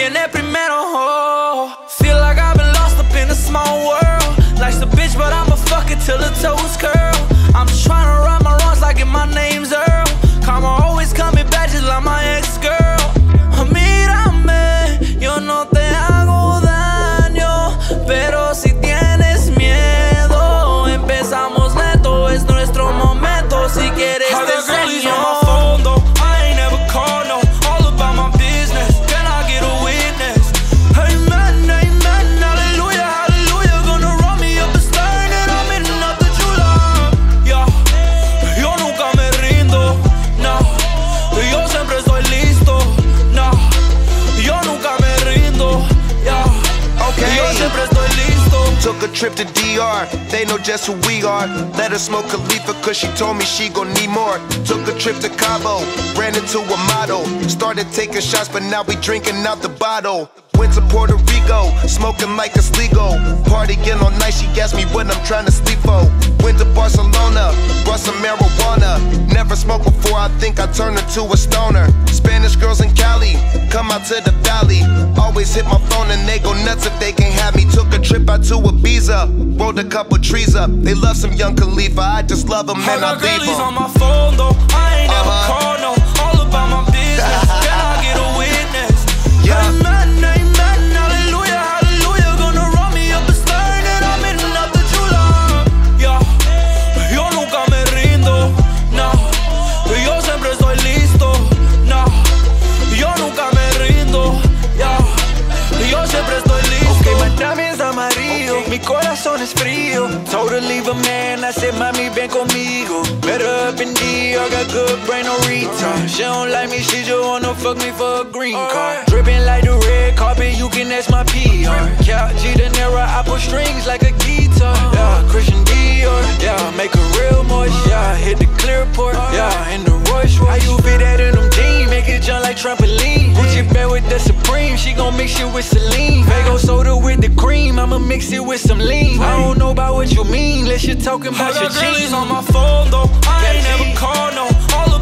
viene primero. Oh. Feel like I've been lost up in a small world. Life's a bitch, but I'ma fuck it till the toes curl. I'm just trying to right my wrongs like if my name's Earl. Karma always coming back just like my ex-girl. Mírame, yo no te hago daño, pero si tienes miedo, empezamos lento, es nuestro momento. Si quieres te enseño. I ain't never called no, all about my business. Can I get a witness? Amen, amen, hallelujah, hallelujah. Gonna roll me up a stern and I'm hitting up the chula. Yeah, yo nunca me rindo, no. Yo siempre estoy listo, no. Yo nunca me rindo, yeah. Okay. Yo siempre estoy listo. Took a trip to DR, they know just who we are. Let her smoke Khalifa cause she told me she gon' need more. Took a trip to Cabo, ran into a model. Started taking shots but now we drinking out the bottle. Went to Puerto Rico, smoking like a Sligo. Partying all night, she asked me what I'm trying to sleep for. Went to Barcelona, brought some marijuana. Never smoked before, I think I turned into a stoner. Spanish girls in Cali, come out to the valley. Always hit my phone and they go nuts if they can't have me. Took a trip out to Ibiza, rolled a couple trees up. They love some young Khalifa, I just love them and I leave them. On my phone though, I ain't never called no, all about my business. Can I get a witness? Yeah. Amen, amen, hallelujah, hallelujah. Gonna roll me up a stern and I'm hitting up the chula. Yeah, yo nunca me rindo, no. Yo siempre estoy listo, no. Yo nunca me rindo, yeah. Yo siempre estoy listo. Okay, my diamonds amarillo, mi corazón es frío. Told her leave a man, I said mami ven conmigo. Better up in D, I got good brain, no retard. She don't like me, she just wanna fuck me for a green card. Dripping like the red carpet, you can ask my PR. Couch G De Niro, I put strings like a guitar. Yeah, Christian Dior, yeah, make her real moist. Yeah, hit the clear port, yeah, in the Rolls Royce. How you fit that in them jeans, make it jump like trampoline. Gucci bag with the Supreme, she gon' mix it with Celine. Fago soda with the cream, I'ma mix it with some lean. I don't know about what you mean, let's you talking about your jeans. On my phone though, I ain't never called no, all